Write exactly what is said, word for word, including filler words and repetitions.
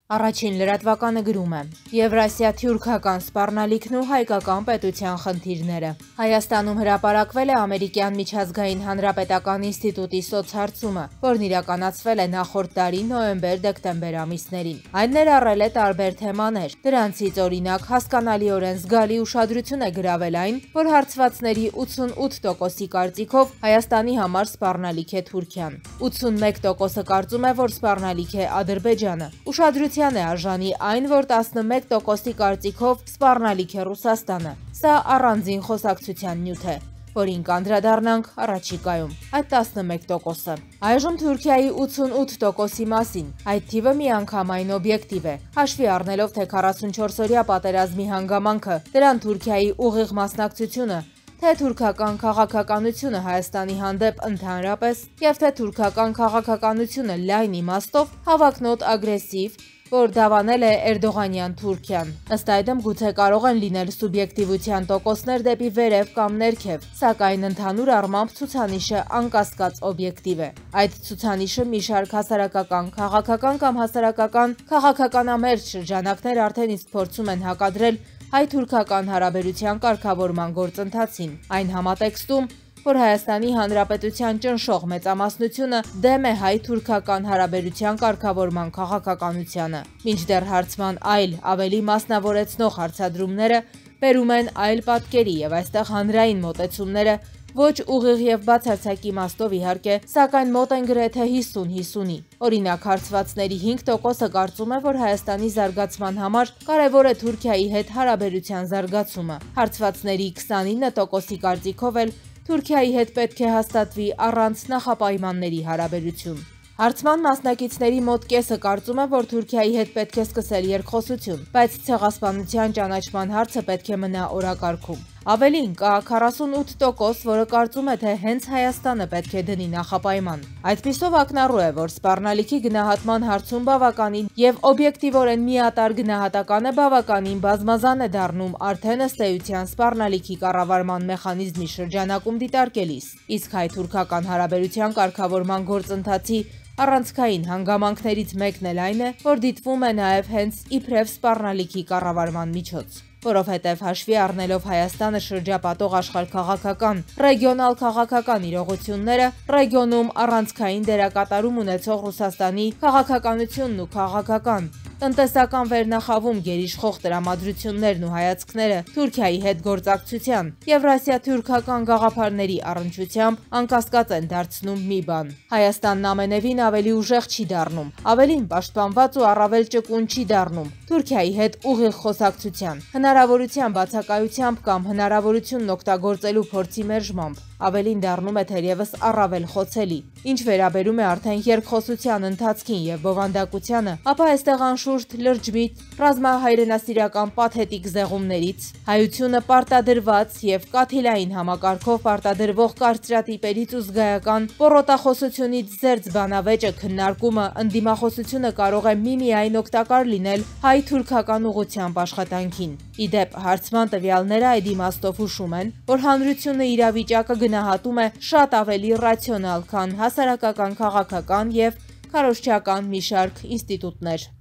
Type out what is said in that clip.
Առաջին լրատվականը գրում է. Եվրասիա-թյուրքական սպառնալիքն ու հայկական պետության խնդիրները։ Հայաստանում հրապարակվել է ամերիկյան միջազգային հանրապետական ինստիտուտի սոցհարցումը, որն իրականացվել է նախորդ տարի նոյեմբեր-դեկտեմբեր ամիսներին։ Այն ներառել է տարբեր թեմաներ։ Դրանցից օրինակ հասկանալիորեն զգալի ուշադրություն է գրավել այն, որ հարցվածների ութսունութ տոկոսի կարծիքով Հայաստանի համար սպառնալիք է Թուրքիան։ ութսունմեկ տոկոսը կարծում է, որ սպառնալիք է Ադրբեջանը։ Ուշադրության է արժանի այն, որ տասնմեկ տոկոսի կարծիքով սպառնալիք է Ռուսաստանը։ Սա առանձին խոսակցության նյութ է, որին կանդրադառնանք առաջիկայում։ Այդ տասնմեկ տոկոսը։ Այժմ Թուրքիայի ութսունութ տոկոսի մասին։ Այդ թիվը միանգամայն օբյեկտիվ է, հաշվի առնելով, թե քառասունչորսօրյա պատերազմի հանգամանքը, դրան Թուրքիայի ուղիղ մասնակցությունը, թե թուրքական քաղաքականությունը Հայաստանի հանդեպ ընդհանրապես և թե թուրքական քաղաքականությունը լայն իմաստով հավակնոտ ագրեսիվ, որ դավանել է Էրդողանյան Թուրքիան։ Ըստ այդմ գուցե կարող են լինել սուբյեկտիվության տոկոսներ դեպի վերև կամ ներքև, սակայն ընդհանուր առմամբ ցուցանիշը անկասկած օբյեկտիվ է։ Այդ ցուցանիշը մի շարք հասարակական, քաղաքական կամ հասարակական քաղաքականամերձ շրջանակներ արդեն իսկ փորձում են հակադրել հայ-թուրքական հարաբերության կարգավորման գործընթացին, այն համատեքստում, որ Հայաստանի Հանրապետության ճնշող մեծամասնությունը դեմ է հայ-թուրքական հարաբերության կարգավորման քաղաքականությանը։ Մինչդեռ հարցման այլ, ավելի մասնավորեցնող հարցադրումները բերում են այլ պատկերի և այստեղ հանրային մոտեցումները ոչ ուղիղ և բացարձակ իմաստով իհարկե, սակայն մոտ են գրեթե հիսուն հիսունի։ Օրինակ, հարցվածների հինգ տոկոսը կարծում է, որ Հայաստանի զարգացման համար կարևոր է Թուրքիայի հետ հարաբերության զարգացումը։ Հարցվածների քսանինը տոկոսի կարծիքով էլ Թուրքիայի հետ պետք է հաստատվի առանց նախապայմանների հարաբերություն։ Հարցման մասնակիցների մոտ կեսը կարծում է, որ Թուրքիայի հետ պետք է սկսել երկխոսություն, բայց ցեղասպանության ճանաչման հարցը պետք է մնա օրակարգում։ Ավելին, կա քառասունութ տոկոս, որը կարծում է, թե հենց Հայաստանը պետք է դնի նախապայման։ Այդպիսով ակնառու է, որ սպառնալիքի գնահատման հարցում բավականին և օբյեկտիվորեն միատարր գնահատականը բավականին բազմազան է դառնում արդեն ըստ էության սպառնալիքի կառավարման մեխանիզմի շրջանակում դիտարկելիս, իսկ հայ-թուրքական հարաբերության կարգավորման գործընթացի առանցքային հանգամանքներից մեկն էլ այն է, որ դիտվում է նաև հենց իբրև սպառնալիքի կառավարման միջոց։ Որովհետև հաշվի առնելով Հայաստանը շրջապատող աշխարհաքաղաքական, ռեգիոնալ քաղաքական իրողությունները, ռեգիոնում առանցքային դերակատարում ունեցող Ռուսաստանի քաղաքականությունն ու քաղաքական, տնտեսական վերնախավում գերիշխող տրամադրություններն ու հայացքները Թուրքիայի հետ գործակցության, եվրասիա-թյուրքական գաղափարների առնչությամբ անկասկած են դարձնում մի բան. Հայաստանն ամենևին ավելի ուժեղ չի դառնում, ավելին պաշտպանված ու առավել ճկուն չի դառնում Թուրքիայի հետ ուղիղ խոսակցության, հնարավորության բացակայությամբ կամ հնարավորությունն օգտագործելու փորձի մերժմամբ, ավելին դառնում է թերևս առավել խոցելի։ Ինչ վերաբերում է արդեն երկխոսության ընթացքին և բովանդակությանը, ապա այստեղ անշուշտ լրջմիտ ռազմահայրենասիրական պաթետիկ զեղումներից, հայությունը պարտադրված և կաթիլային համակարգով պարտադրվող կարծրատիպերից ու զգայական պոռոտախոսությունից զերծ բանավեճը քննարկումը, ընդդիմախոսությունը կարող է միմիայն օգտակար լինել հայ-թուրքական ուղղությամբ աշխատանքին։ Ի դեպ, հարցման տվյալները այդ իմաստով հուշում են, որ հանրությունը իրավիճակը գնահատում է շատ ավելի ռացիոնալ, քան հասարակական, քաղաքական և քարոզչական մի շարք ինստիտուտներ։